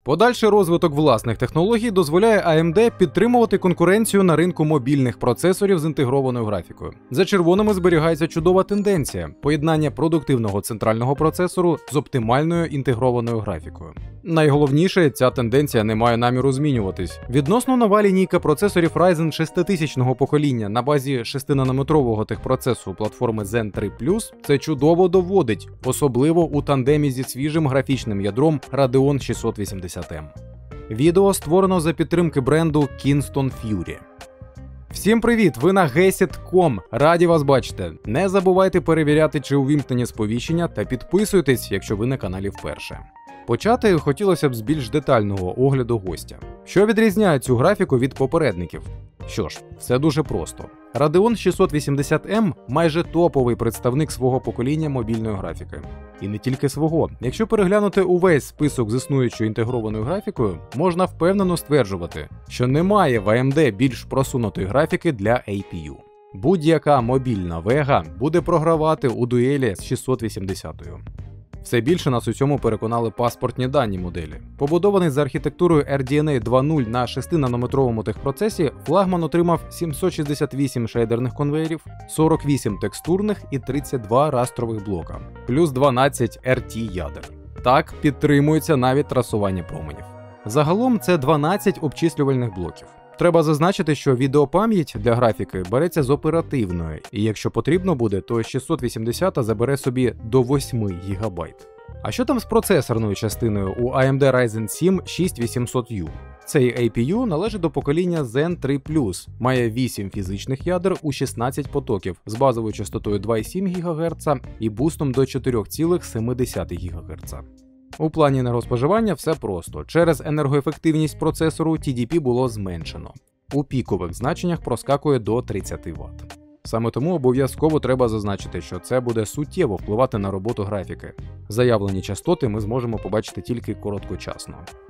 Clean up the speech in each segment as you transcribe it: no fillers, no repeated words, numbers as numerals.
Подальший розвиток власних технологій дозволяє AMD підтримувати конкуренцію на ринку мобільних процесорів з інтегрованою графікою. За червоними зберігається чудова тенденція – поєднання продуктивного центрального процесору з оптимальною інтегрованою графікою. Найголовніше, ця тенденція не має наміру змінюватись. Відносно нова лінійка процесорів Ryzen 6000-го покоління на базі 6-нанометрового техпроцесу платформи Zen 3 Plus це чудово доводить, особливо у тандемі зі свіжим графічним ядром Radeon 680M. Відео створено за підтримки бренду Kingston Fury. Всім привіт! Ви на Gesit.com. Раді вас бачити. Не забувайте перевіряти, чи увімкнені сповіщення, та підписуйтесь, якщо ви на каналі вперше. Почати хотілося б з більш детального огляду гостя. Що відрізняє цю графіку від попередників? Що ж, все дуже просто. Radeon 680M майже топовий представник свого покоління мобільної графіки. І не тільки свого. Якщо переглянути увесь список з існуючою інтегрованою графікою, можна впевнено стверджувати, що немає в AMD більш просунутої графіки для APU. Будь-яка мобільна Vega буде програвати у дуелі з 680-ю. Все більше нас у цьому переконали паспортні дані моделі. Побудований за архітектурою RDNA 2.0 на 6-нанометровому техпроцесі, флагман отримав 768 шейдерних конвеєрів, 48 текстурних і 32 растрових блока, плюс 12 RT ядер. Так, підтримується навіть трасування променів. Загалом це 12 обчислювальних блоків. Треба зазначити, що відеопам'ять для графіки береться з оперативної, і якщо потрібно буде, то 680 забере собі до 8 ГБ. А що там з процесорною частиною у AMD Ryzen 7 6800U? Цей APU належить до покоління Zen 3 Plus, має 8 фізичних ядер у 16 потоків з базовою частотою 2,7 ГГц і бустом до 4,7 ГГц. У плані енергоспоживання все просто. Через енергоефективність процесору TDP було зменшено. У пікових значеннях проскакує до 30 Вт. Саме тому обов'язково треба зазначити, що це буде суттєво впливати на роботу графіки. Заявлені частоти ми зможемо побачити тільки короткочасно.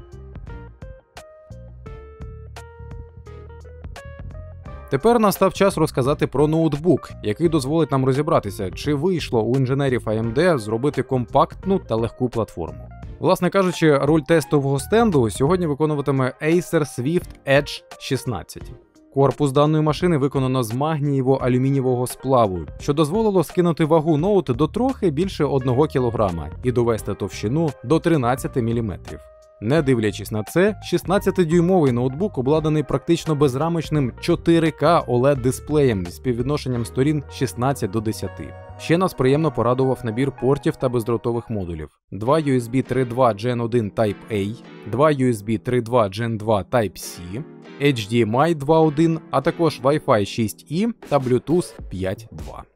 Тепер настав час розказати про ноутбук, який дозволить нам розібратися, чи вийшло у інженерів AMD зробити компактну та легку платформу. Власне кажучи, роль тестового стенду сьогодні виконуватиме Acer Swift Edge 16. Корпус даної машини виконано з магнієво-алюмінієвого сплаву, що дозволило скинути вагу ноут до трохи більше 1 кг і довести товщину до 13 мм. Не дивлячись на це, 16-дюймовий ноутбук обладнаний практично безрамочним 4К OLED-дисплеєм з співвідношенням сторін 16:10. Ще нас приємно порадував набір портів та бездротових модулів. 2 USB 3.2 Gen 1 Type-A, 2 USB 3.2 Gen 2 Type-C, HDMI 2.1, а також Wi-Fi 6E та Bluetooth 5.2.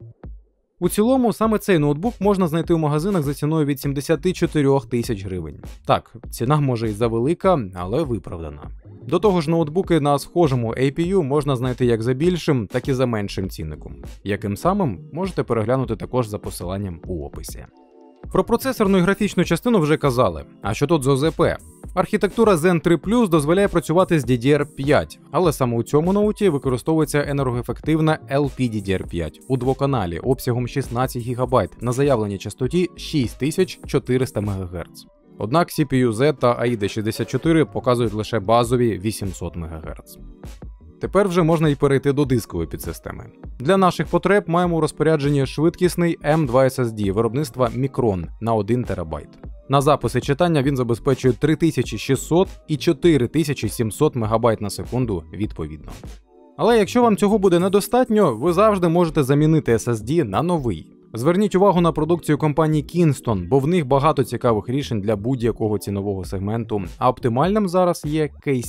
У цілому, саме цей ноутбук можна знайти у магазинах за ціною від 74 тисяч гривень. Так, ціна може і завелика, але виправдана. До того ж, ноутбуки на схожому APU можна знайти як за більшим, так і за меншим цінником. Яким самим, можете переглянути також за посиланням у описі. Про процесорну і графічну частину вже казали. А що тут з ОЗП? Архітектура Zen 3 Plus дозволяє працювати з DDR5, але саме у цьому ноуті використовується енергоефективна LPDDR5 у двоканалі обсягом 16 ГБ на заявленій частоті 6400 МГц. Однак CPU-Z та AIDA 64 показують лише базові 800 МГц. Тепер вже можна й перейти до дискової підсистеми. Для наших потреб маємо у розпорядженні швидкісний M2 SSD виробництва Micron на 1 ТБ. На запис і читання він забезпечує 3600 і 4700 МБ на секунду відповідно. Але якщо вам цього буде недостатньо, ви завжди можете замінити SSD на новий. Зверніть увагу на продукцію компанії Kingston, бо в них багато цікавих рішень для будь-якого цінового сегменту, а оптимальним зараз є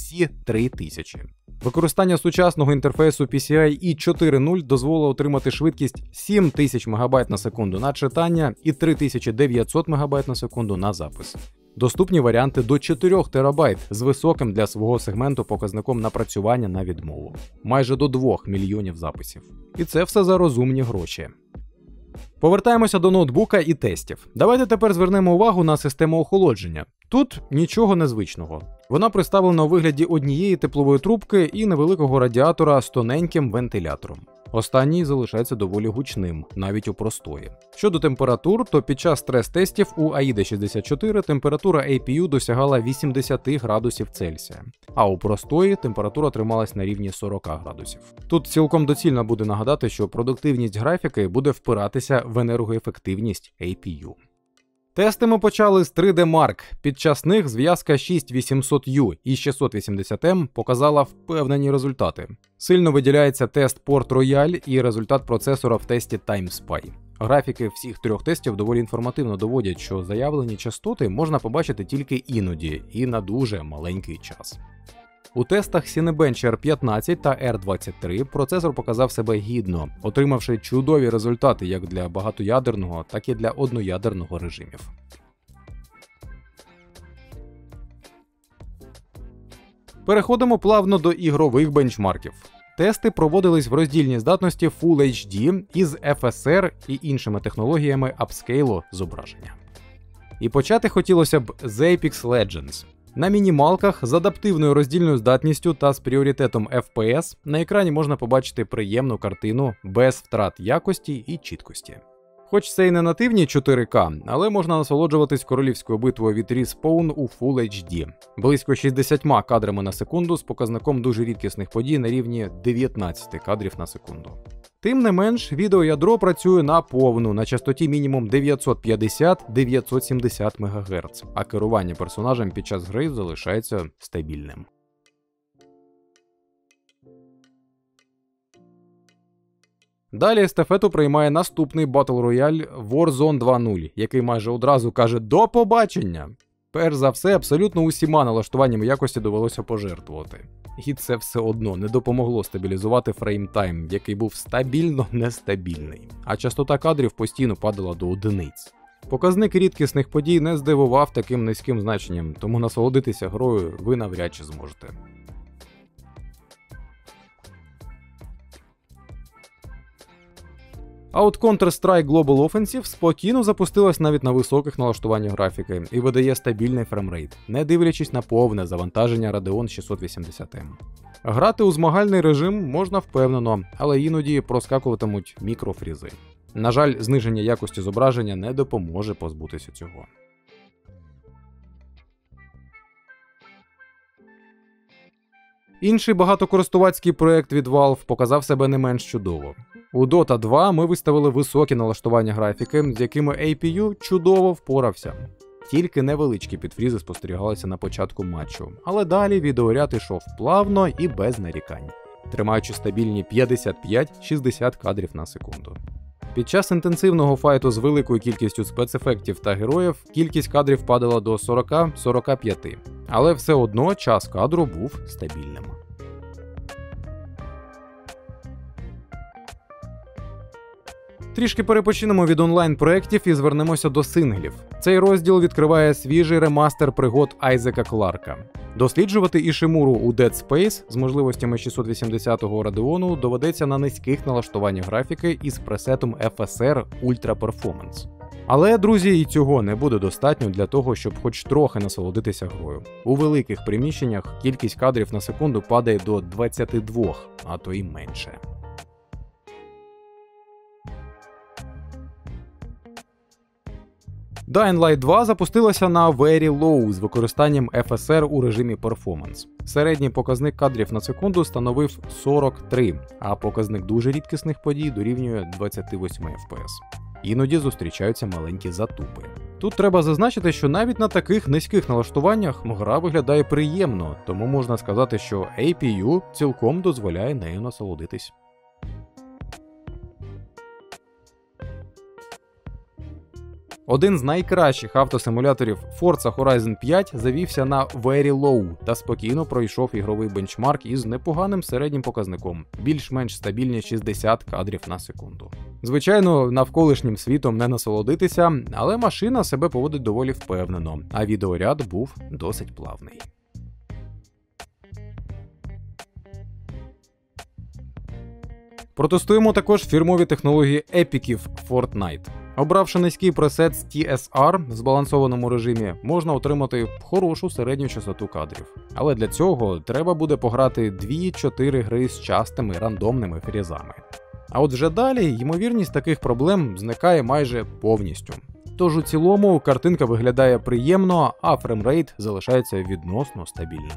KC3000. Використання сучасного інтерфейсу PCIe 4.0 дозволило отримати швидкість 7000 МБ на секунду на читання і 3900 МБ на секунду на запис. Доступні варіанти до 4 ТБ з високим для свого сегменту показником напрацювання на відмову. Майже до 2 мільйонів записів. І це все за розумні гроші. Повертаємося до ноутбука і тестів. Давайте тепер звернемо увагу на систему охолодження. Тут нічого незвичного. Вона представлена у вигляді однієї теплової трубки і невеликого радіатора з тоненьким вентилятором. Останній залишається доволі гучним, навіть у простої. Щодо температур, то під час стрес-тестів у AIDA 64 температура APU досягала 80 градусів Цельсія, а у простої температура трималась на рівні 40 градусів. Тут цілком доцільно буде нагадати, що продуктивність графіки буде впиратися в енергоефективність APU. Тести ми почали з 3D Mark. Під час них зв'язка 6800U і 680M показала впевнені результати. Сильно виділяється тест Port Royal і результат процесора в тесті TimeSpy. Графіки всіх трьох тестів доволі інформативно доводять, що заявлені частоти можна побачити тільки іноді і на дуже маленький час. У тестах Cinebench R15 та R23 процесор показав себе гідно, отримавши чудові результати як для багатоядерного, так і для одноядерного режимів. Переходимо плавно до ігрових бенчмарків. Тести проводились в роздільній здатності Full HD із FSR і іншими технологіями апскейлу зображення. І почати хотілося б з Apex Legends. На мінімалках з адаптивною роздільною здатністю та з пріоритетом FPS на екрані можна побачити приємну картину без втрат якості і чіткості. Хоч це і не нативні 4К, але можна насолоджуватись королівською битвою від Respawn у Full HD. Близько 60 кадрами на секунду з показником дуже рідкісних подій на рівні 19 кадрів на секунду. Тим не менш, відеоядро працює на повну, на частоті мінімум 950-970 МГц, а керування персонажем під час гри залишається стабільним. Далі естафету приймає наступний Battle Royale Warzone 2.0, який майже одразу каже «До побачення!». Перш за все, абсолютно усіма налаштуваннями якості довелося пожертвувати. І це все одно не допомогло стабілізувати фреймтайм, який був стабільно нестабільний, а частота кадрів постійно падала до одиниць. Показник рідкісних подій не здивував таким низьким значенням, тому насолодитися грою ви навряд чи зможете. А от Counter-Strike Global Offensive спокійно запустилась навіть на високих налаштуваннях графіки і видає стабільний фреймрейт, не дивлячись на повне завантаження Radeon 680M. Грати у змагальний режим можна впевнено, але іноді проскакуватимуть мікрофрізи. На жаль, зниження якості зображення не допоможе позбутися цього. Інший багатокористувацький проект від Valve показав себе не менш чудово. У Dota 2 ми виставили високі налаштування графіки, з якими APU чудово впорався. Тільки невеличкі підфрізи спостерігалися на початку матчу, але далі відеоряд ішов плавно і без нарікань, тримаючи стабільні 55-60 кадрів на секунду. Під час інтенсивного файту з великою кількістю спецефектів та героїв кількість кадрів падала до 40-45, але все одно час кадру був стабільним. Трішки перепочинемо від онлайн-проєктів і звернемося до синглів. Цей розділ відкриває свіжий ремастер пригод Айзека Кларка. Досліджувати Ішимуру у Dead Space з можливостями 680-го Radeon доведеться на низьких налаштуваннях графіки із пресетом FSR Ultra Performance. Але, друзі, і цього не буде достатньо для того, щоб хоч трохи насолодитися грою. У великих приміщеннях кількість кадрів на секунду падає до 22, а то й менше. Dying Light 2 запустилася на Very Low з використанням FSR у режимі Performance. Середній показник кадрів на секунду становив 43, а показник дуже рідкісних подій дорівнює 28 FPS. Іноді зустрічаються маленькі затупи. Тут треба зазначити, що навіть на таких низьких налаштуваннях гра виглядає приємно, тому можна сказати, що APU цілком дозволяє нею насолодитись. Один з найкращих автосимуляторів Forza Horizon 5 завівся на Very Low та спокійно пройшов ігровий бенчмарк із непоганим середнім показником, більш-менш стабільні 60 кадрів на секунду. Звичайно, навколишнім світом не насолодитися, але машина себе поводить доволі впевнено, а відеоряд був досить плавний. Протестуємо також фірмові технології епіків Fortnite. Обравши низький пресет з TSR в збалансованому режимі, можна отримати хорошу середню частоту кадрів. Але для цього треба буде пограти 2-4 гри з частими рандомними фрізами. А от вже далі ймовірність таких проблем зникає майже повністю. Тож у цілому картинка виглядає приємно, а фреймрейт залишається відносно стабільним.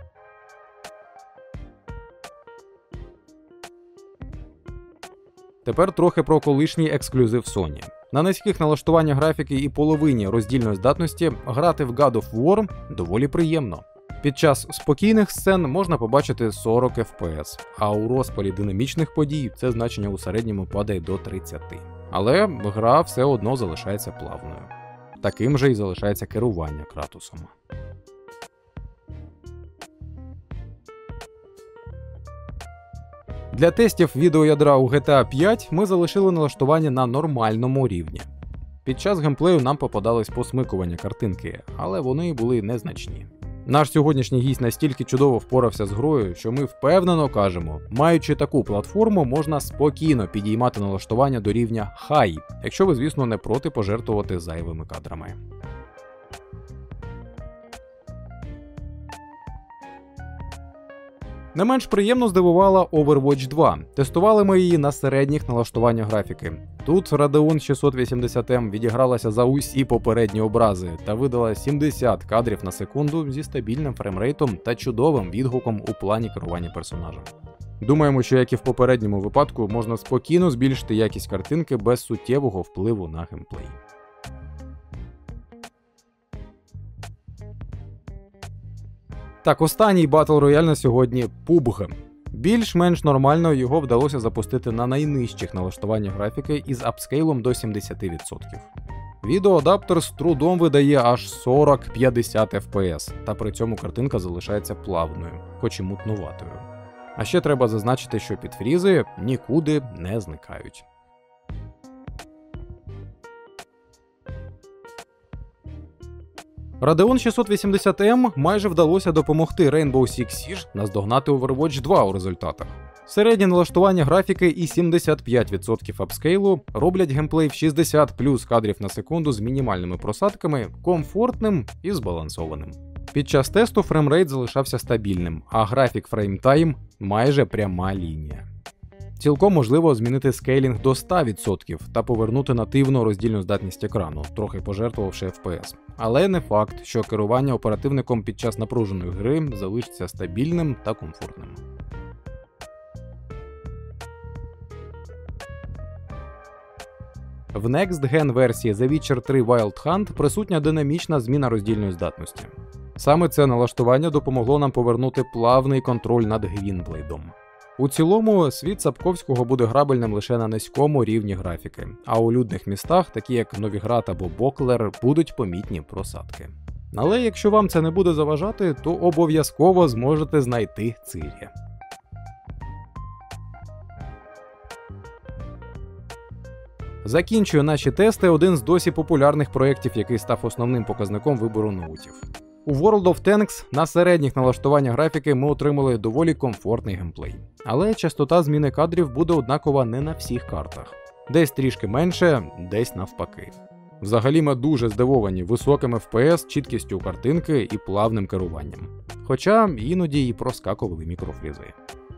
Тепер трохи про колишній ексклюзив Sony. На низьких налаштуваннях графіки і половині роздільної здатності грати в God of War доволі приємно. Під час спокійних сцен можна побачити 40 FPS, а у розпалі динамічних подій це значення у середньому падає до 30. Але гра все одно залишається плавною. Таким же і залишається керування Кратосом. Для тестів відеоядра у GTA 5 ми залишили налаштування на нормальному рівні. Під час геймплею нам попадались посмикування картинки, але вони були незначні. Наш сьогоднішній гість настільки чудово впорався з грою, що ми впевнено кажемо, маючи таку платформу, можна спокійно підіймати налаштування до рівня High, якщо ви, звісно, не проти пожертвувати зайвими кадрами. Не менш приємно здивувала Overwatch 2. Тестували ми її на середніх налаштуваннях графіки. Тут Radeon 680M відігралася за усі попередні образи та видала 70 кадрів на секунду зі стабільним фреймрейтом та чудовим відгуком у плані керування персонажем. Думаємо, що як і в попередньому випадку, можна спокійно збільшити якість картинки без суттєвого впливу на геймплей. Так, останній Battle Royale на сьогодні – PUBG. Більш-менш нормально його вдалося запустити на найнижчих налаштуваннях графіки із апскейлом до 70%. Відеоадаптер з трудом видає аж 40-50 FPS, та при цьому картинка залишається плавною, хоч і мутнуватою. А ще треба зазначити, що підфрізи нікуди не зникають. Radeon 680M майже вдалося допомогти Rainbow Six Siege наздогнати Overwatch 2 у результатах. Середнє налаштування графіки і 75% апскейлу роблять геймплей в 60 плюс кадрів на секунду з мінімальними просадками комфортним і збалансованим. Під час тесту фреймрейт залишався стабільним, а графік фреймтайм майже пряма лінія. Цілком можливо змінити скейлінг до 100% та повернути нативну роздільну здатність екрану, трохи пожертвувавши FPS. Але не факт, що керування оперативником під час напруженої гри залишиться стабільним та комфортним. В Next Gen версії The Witcher 3 Wild Hunt присутня динамічна зміна роздільної здатності. Саме це налаштування допомогло нам повернути плавний контроль над Гвінблейдом. У цілому, світ Сапковського буде грабельним лише на низькому рівні графіки, а у людних містах, такі як Новіград або Боклер, будуть помітні просадки. Але якщо вам це не буде заважати, то обов'язково зможете знайти Цирі. Закінчує наші тести один з досі популярних проєктів, який став основним показником вибору ноутів. У World of Tanks на середніх налаштуваннях графіки ми отримали доволі комфортний геймплей. Але частота зміни кадрів буде однакова не на всіх картах. Десь трішки менше, десь навпаки. Взагалі ми дуже здивовані високим FPS, чіткістю картинки і плавним керуванням. Хоча іноді і проскакували мікрофрізи.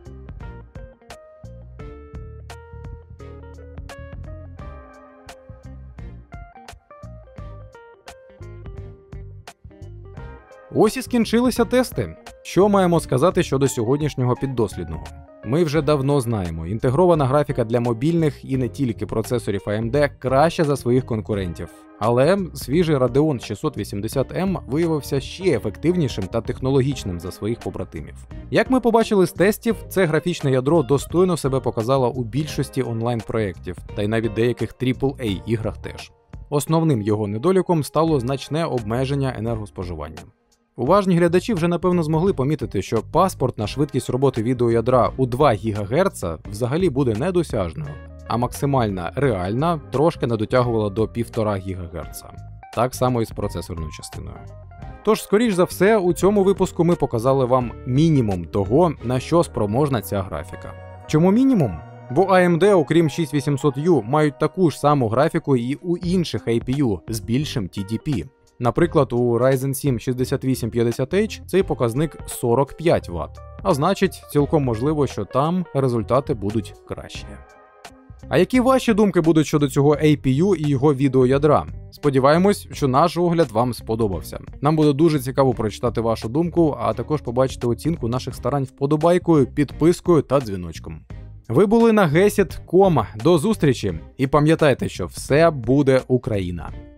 Ось і скінчилися тести. Що маємо сказати щодо сьогоднішнього піддослідного? Ми вже давно знаємо, інтегрована графіка для мобільних і не тільки процесорів AMD краща за своїх конкурентів. Але свіжий Radeon 680M виявився ще ефективнішим та технологічним за своїх побратимів. Як ми побачили з тестів, це графічне ядро достойно себе показало у більшості онлайн-проєктів, та й навіть деяких AAA-іграх теж. Основним його недоліком стало значне обмеження енергоспоживання. Уважні глядачі вже напевно змогли помітити, що паспортна швидкість роботи відеоядра у 2 ГГц взагалі буде недосяжною, а максимальна реальна трошки не дотягувала до 1,5 ГГц. Так само і з процесорною частиною. Тож, скоріш за все, у цьому випуску ми показали вам мінімум того, на що спроможна ця графіка. Чому мінімум? Бо AMD, окрім 6800U, мають таку ж саму графіку і у інших APU з більшим TDP. Наприклад, у Ryzen 7 6850H цей показник 45 Вт, а значить, цілком можливо, що там результати будуть кращі. А які ваші думки будуть щодо цього APU і його відеоядра? Сподіваємось, що наш огляд вам сподобався. Нам буде дуже цікаво прочитати вашу думку, а також побачити оцінку наших старань вподобайкою, підпискою та дзвіночком. Ви були на Gesit.com. До зустрічі і пам'ятайте, що все буде Україна.